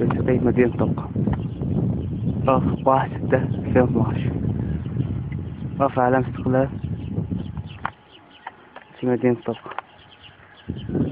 بسبي مدينة طنطا. 1/6/2012. رفع علامة استقلال في مدينة طنطا.